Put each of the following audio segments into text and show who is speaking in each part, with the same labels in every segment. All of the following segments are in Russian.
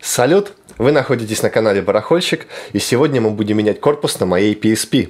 Speaker 1: Салют! Вы находитесь на канале Барахольщик, и сегодня мы будем менять корпус на моей PSP.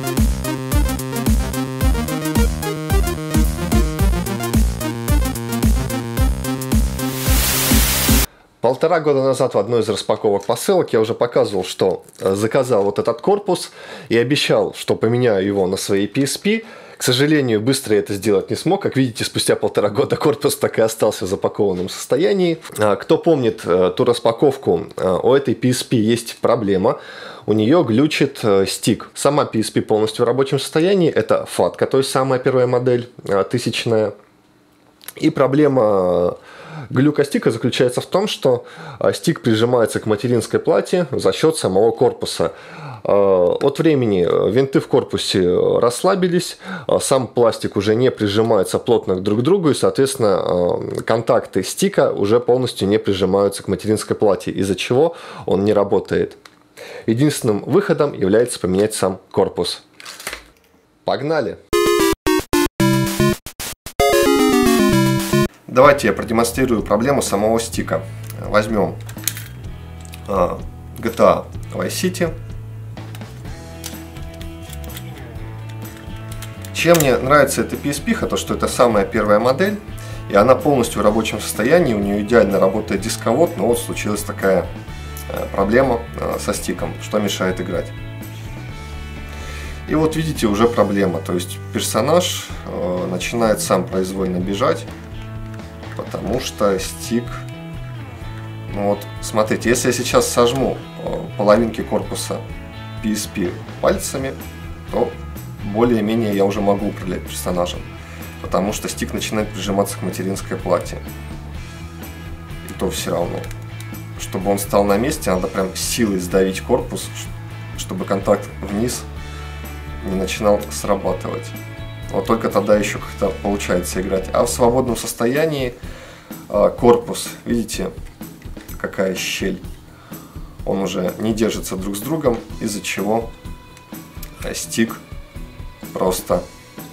Speaker 1: Полтора года назад в одной из распаковок посылок я уже показывал, что заказал вот этот корпус и обещал, что поменяю его на своей PSP. К сожалению, быстро я это сделать не смог. Как видите, спустя полтора года корпус так и остался в запакованном состоянии. Кто помнит ту распаковку, у этой PSP есть проблема. У нее глючит стик. Сама PSP полностью в рабочем состоянии. Это FATCA, то есть самая первая модель, 1000-я. И проблема глюка стика заключается в том, что стик прижимается к материнской плате за счет самого корпуса. От времени винты в корпусе расслабились, сам пластик уже не прижимается плотно друг к другу, и, соответственно, контакты стика уже полностью не прижимаются к материнской плате, из-за чего он не работает. Единственным выходом является поменять сам корпус. Погнали! Давайте я продемонстрирую проблему самого стика. Возьмем GTA Vice City. Чем мне нравится эта PSP, то что это самая первая модель, и она полностью в рабочем состоянии, у нее идеально работает дисковод, но вот случилась такая проблема со стиком, что мешает играть. И вот видите, уже проблема, то есть персонаж начинает сам произвольно бежать, потому что стик... Ну вот, смотрите, если я сейчас сожму половинки корпуса PSP пальцами, то более-менее я уже могу управлять персонажем, потому что стик начинает прижиматься к материнской плате. И то все равно. Чтобы он стал на месте, надо прям силой сдавить корпус, чтобы контакт вниз не начинал срабатывать. Вот только тогда еще как-то получается играть. А в свободном состоянии корпус, видите, какая щель. Он уже не держится друг с другом, из-за чего стик просто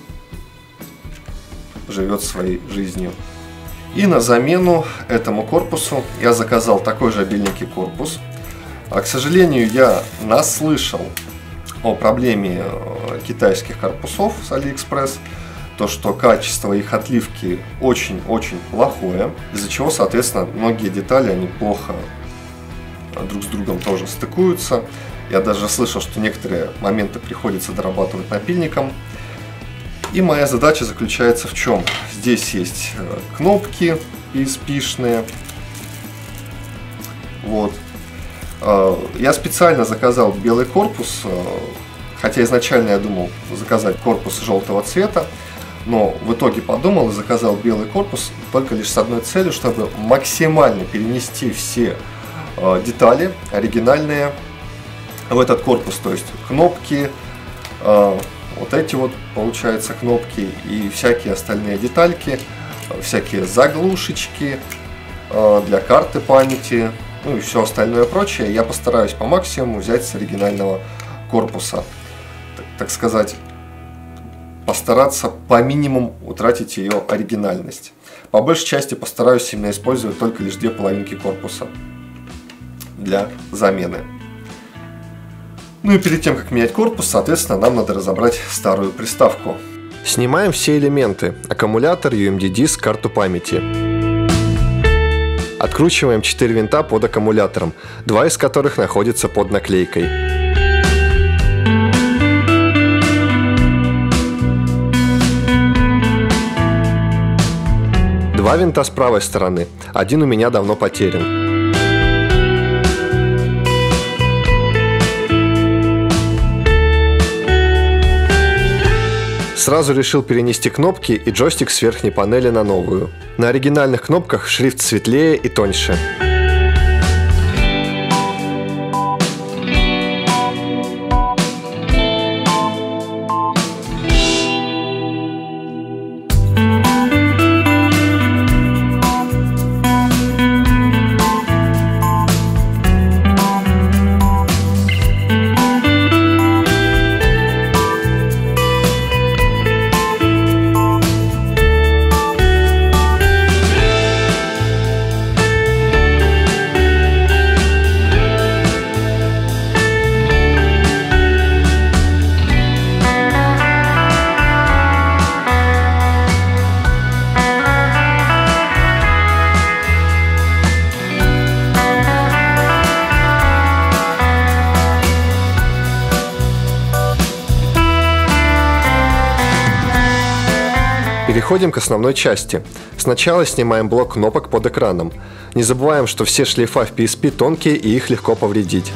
Speaker 1: живет своей жизнью. И на замену этому корпусу я заказал такой же беленький корпус. К сожалению, я наслышал о проблеме китайских корпусов с AliExpress, то что качество их отливки очень-очень плохое, из-за чего, соответственно, многие детали они плохо друг с другом тоже стыкуются. Я даже слышал, что некоторые моменты приходится дорабатывать напильником. И моя задача заключается в чем? Здесь есть кнопки PSP-шные. Вот. Я специально заказал белый корпус, хотя изначально я думал заказать корпус желтого цвета, но в итоге подумал и заказал белый корпус только лишь с одной целью, чтобы максимально перенести все детали оригинальные в этот корпус, то есть кнопки, вот эти вот, получается, кнопки и всякие остальные детальки, всякие заглушечки для карты памяти, ну и все остальное прочее, я постараюсь по максимуму взять с оригинального корпуса, так сказать, постараться по минимуму утратить ее оригинальность. По большей части постараюсь именно использовать только лишь две половинки корпуса для замены. Ну и перед тем, как менять корпус, соответственно, нам надо разобрать старую приставку. Снимаем все элементы: аккумулятор, UMD-диск, карту памяти. Откручиваем 4 винта под аккумулятором, 2 из которых находятся под наклейкой. Два винта с правой стороны, один у меня давно потерян. Сразу решил перенести кнопки и джойстик с верхней панели на новую. На оригинальных кнопках шрифт светлее и тоньше. Переходим к основной части. Сначала снимаем блок кнопок под экраном. Не забываем, что все шлейфа в PSP тонкие и их легко повредить.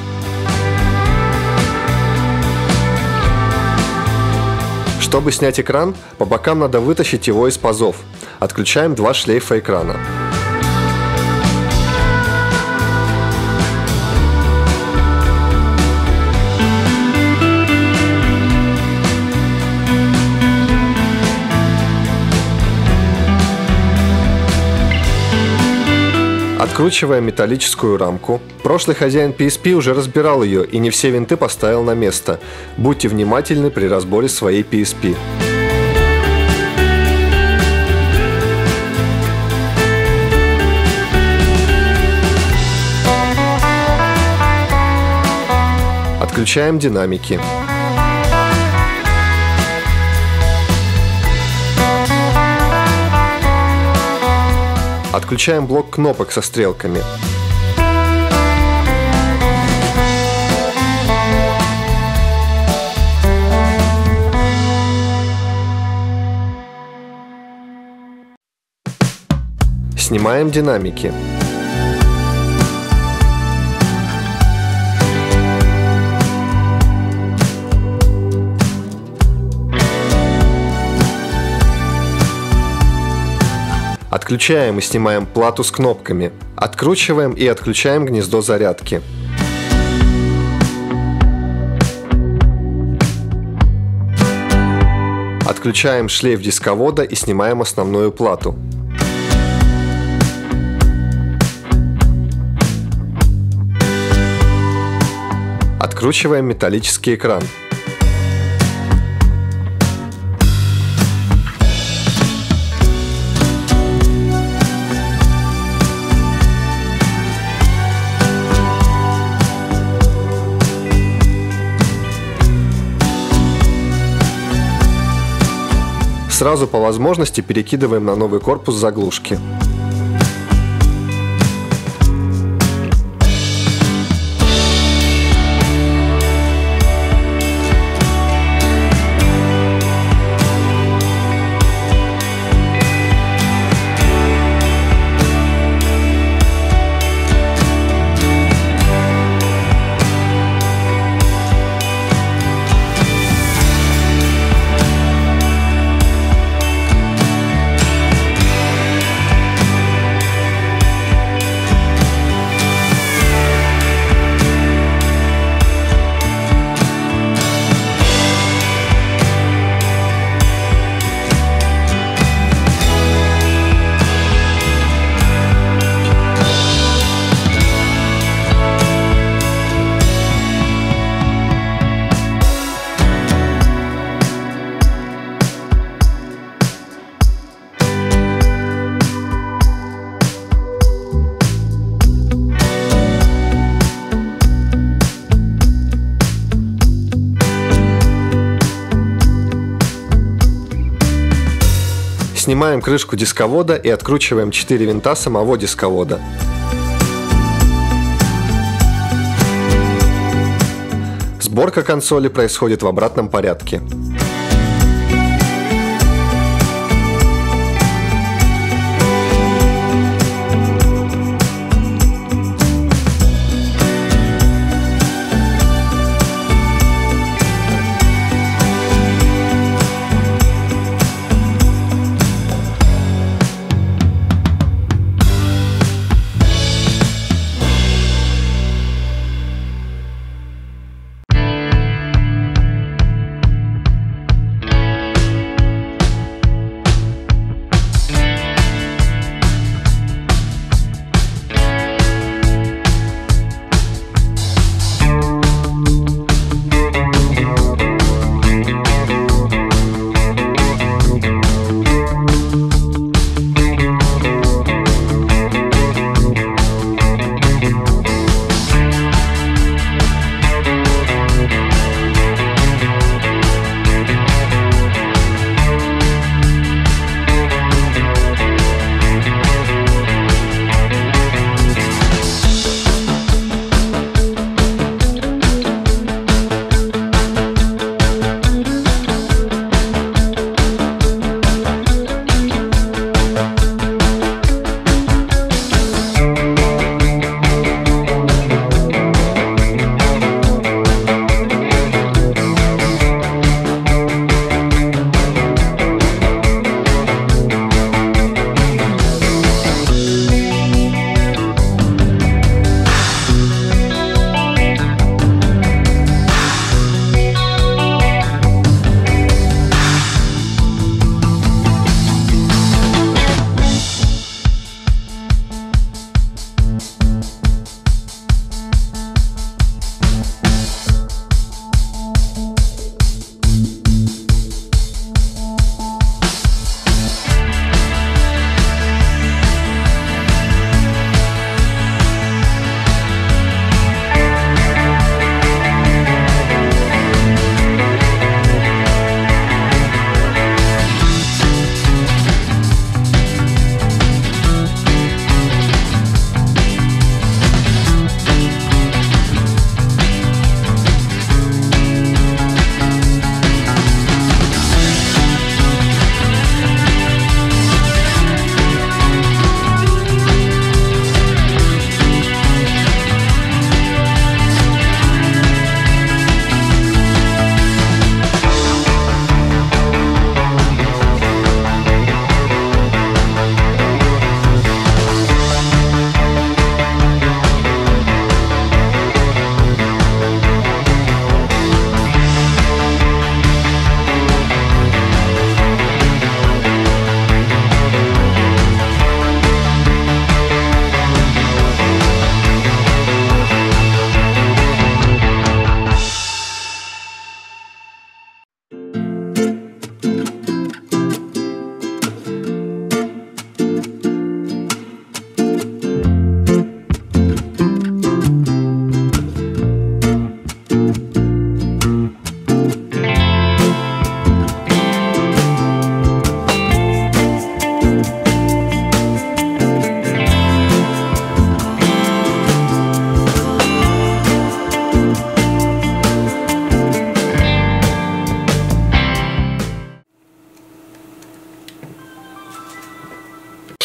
Speaker 1: Чтобы снять экран, по бокам надо вытащить его из пазов. Отключаем два шлейфа экрана. Откручиваем металлическую рамку. Прошлый хозяин PSP уже разбирал ее и не все винты поставил на место. Будьте внимательны при разборе своей PSP. Отключаем динамики. Отключаем блок кнопок со стрелками. Снимаем динамики. Отключаем и снимаем плату с кнопками. Откручиваем и отключаем гнездо зарядки. Отключаем шлейф дисковода и снимаем основную плату. Откручиваем металлический экран. Сразу по возможности перекидываем на новый корпус заглушки. Снимаем крышку дисковода и откручиваем 4 винта самого дисковода. Сборка консоли происходит в обратном порядке.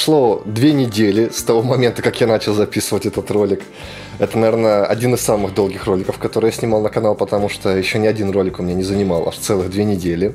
Speaker 1: Прошло 2 недели с того момента, как я начал записывать этот ролик. Это, наверное, один из самых долгих роликов, которые я снимал на канал, потому что еще ни один ролик у меня не занимал аж целых 2 недели.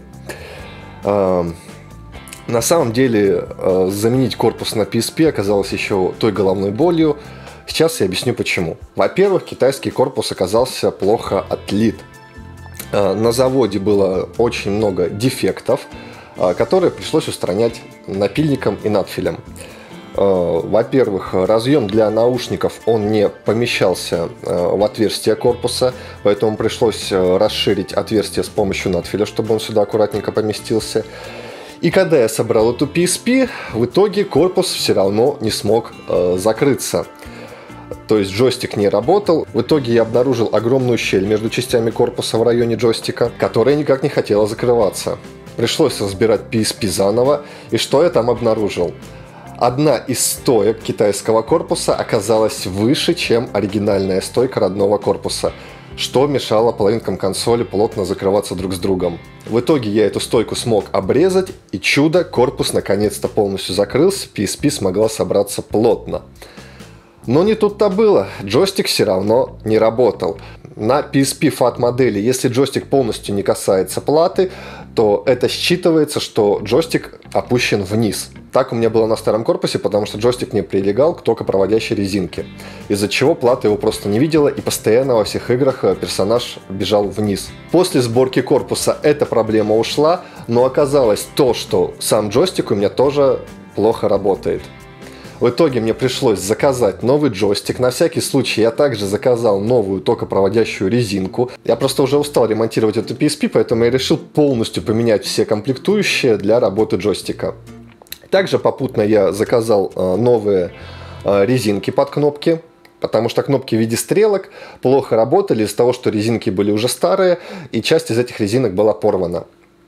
Speaker 1: На самом деле, заменить корпус на PSP оказалось еще той головной болью. Сейчас я объясню почему. Во-первых, китайский корпус оказался плохо отлит. На заводе было очень много дефектов, которые пришлось устранять напильником и надфилем. Во-первых, разъем для наушников он не помещался в отверстие корпуса, поэтому пришлось расширить отверстие с помощью надфиля, чтобы он сюда аккуратненько поместился. И когда я собрал эту PSP, в итоге корпус все равно не смог закрыться. То есть джойстик не работал. В итоге я обнаружил огромную щель между частями корпуса в районе джойстика, которая никак не хотела закрываться. Пришлось разбирать PSP заново, и что я там обнаружил? Одна из стоек китайского корпуса оказалась выше, чем оригинальная стойка родного корпуса, что мешало половинкам консоли плотно закрываться друг с другом. В итоге я эту стойку смог обрезать, и чудо, корпус наконец-то полностью закрылся, PSP смогла собраться плотно. Но не тут-то было, джойстик все равно не работал. На PSP FAT модели, если джойстик полностью не касается платы, то это считывается, что джойстик опущен вниз. Так у меня было на старом корпусе, потому что джойстик не прилегал к токопроводящей резинке, из-за чего плата его просто не видела, и постоянно во всех играх персонаж бежал вниз. После сборки корпуса эта проблема ушла, но оказалось то, что сам джойстик у меня тоже плохо работает. В итоге мне пришлось заказать новый джойстик. На всякий случай я также заказал новую токопроводящую резинку. Я просто уже устал ремонтировать эту PSP, поэтому я решил полностью поменять все комплектующие для работы джойстика. Также попутно я заказал новые резинки под кнопки, потому что кнопки в виде стрелок плохо работали из-за того, что резинки были уже старые, и часть из этих резинок была порвана.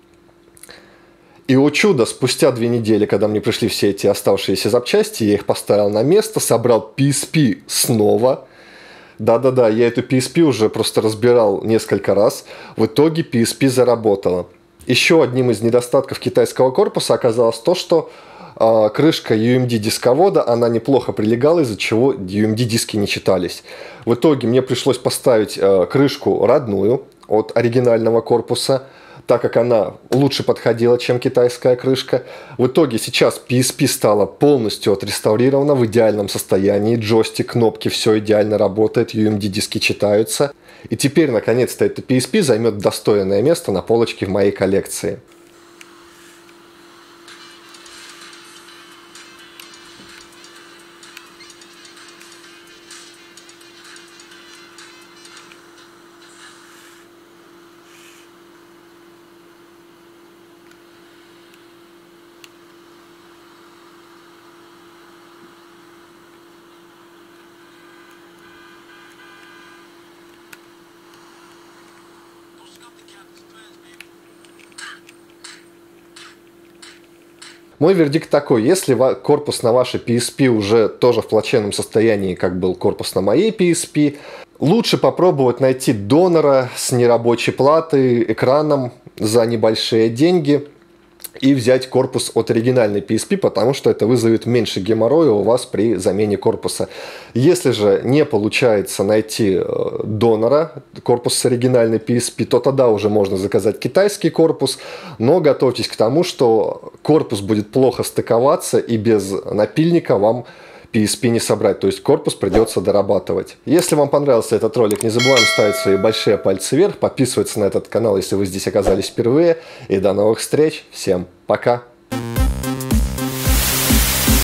Speaker 1: И, о чудо, спустя 2 недели, когда мне пришли все эти оставшиеся запчасти, я их поставил на место, собрал PSP снова. Да-да-да, я эту PSP уже просто разбирал несколько раз. В итоге PSP заработала. Еще одним из недостатков китайского корпуса оказалось то, что крышка UMD дисковода, она неплохо прилегала, из-за чего UMD диски не читались. В итоге мне пришлось поставить крышку родную от оригинального корпуса, так как она лучше подходила, чем китайская крышка. В итоге сейчас PSP стала полностью отреставрирована в идеальном состоянии. Джойстик, кнопки, все идеально работает, UMD-диски читаются. И теперь, наконец-то, эта PSP займет достойное место на полочке в моей коллекции. Мой вердикт такой: если корпус на вашей PSP уже тоже в плачевном состоянии, как был корпус на моей PSP, лучше попробовать найти донора с нерабочей платой, экраном за небольшие деньги и взять корпус от оригинальной PSP, потому что это вызовет меньше геморроя у вас при замене корпуса. Если же не получается найти донора, корпус с оригинальной PSP, то тогда уже можно заказать китайский корпус, но готовьтесь к тому, что корпус будет плохо стыковаться, и без напильника вам PSP не собрать, то есть корпус придется дорабатывать. Если вам понравился этот ролик, не забываем ставить свои большие пальцы вверх, подписываться на этот канал, если вы здесь оказались впервые, и до новых встреч, всем пока!